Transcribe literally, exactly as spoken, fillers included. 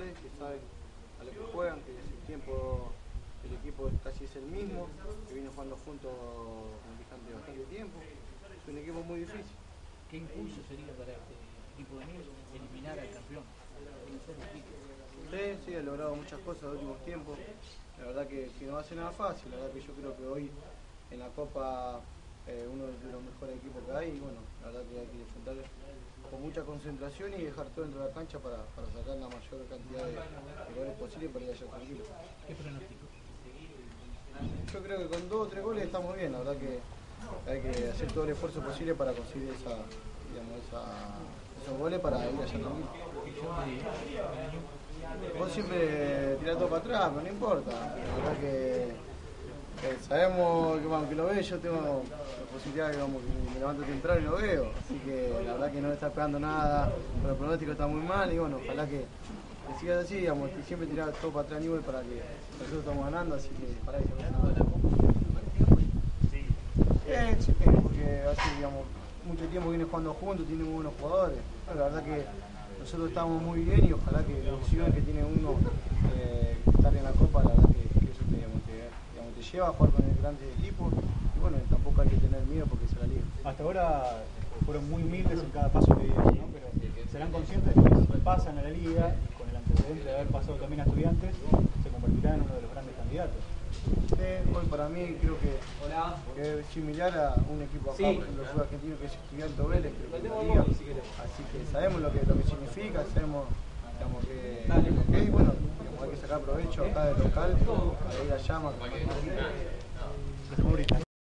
jugadores que saben a lo que juegan, que desde el tiempo el equipo casi es el mismo, que viene jugando juntos bastante, bastante tiempo. Es un equipo muy difícil. ¿Qué impulso sería para este equipo de Nils eliminar al campeón? Sí, sí, he logrado muchas cosas en los últimos tiempos. La verdad que, que no va a ser nada fácil. La verdad que yo creo que hoy en la Copa eh, uno de los mejores equipos que hay. Y bueno, la verdad que hay que enfrentar con mucha concentración y dejar todo dentro de la cancha para, para sacar la mayor cantidad de, de goles posible para ir allá tranquilo. ¿Qué pronóstico? Yo creo que con dos o tres goles estamos bien. La verdad que hay que hacer todo el esfuerzo posible para conseguir esa, digamos, esa, esos goles para ir allá tranquilo. Vos siempre tirás todo para atrás, pero no importa. La verdad que, que sabemos que, bueno, que lo ves, yo tengo la posibilidad de digamos, que me levanto temprano y lo veo. Así que la verdad que no le está pegando nada, pero el pronóstico está muy mal y bueno, ojalá que, que sigas así, digamos, que siempre tirás todo para atrás Newell para que nosotros estamos ganando, así que para eso. Sí, sí, porque hace digamos, mucho tiempo viene jugando juntos, tiene muy buenos jugadores. La verdad que nosotros estamos muy bien y ojalá que la ilusión que tiene uno eh, estar en la Copa, la verdad que, que eso te, digamos, te, digamos, te lleva a jugar con el grande equipo y bueno, tampoco hay que tener miedo porque se la liga. Hasta ahora fueron muy humildes en cada paso que dieron, ¿no? Pero serán conscientes de que si pasan a la liga y con el antecedente de haber pasado también a Estudiantes, se convertirán en uno de los grandes candidatos. Sí, hoy para mí creo que, que es similar a un equipo acá, por ejemplo, el fútbol argentino que es Estudiantes o Vélez, creo que es la liga. Así que sabemos lo que, lo que significa, sabemos digamos, que, lo que es, bueno, digamos, hay que sacar provecho acá del local, para ir allá, más